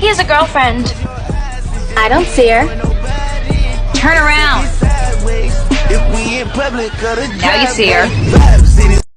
He has a girlfriend. I don't see her. Turn around. Now you see her.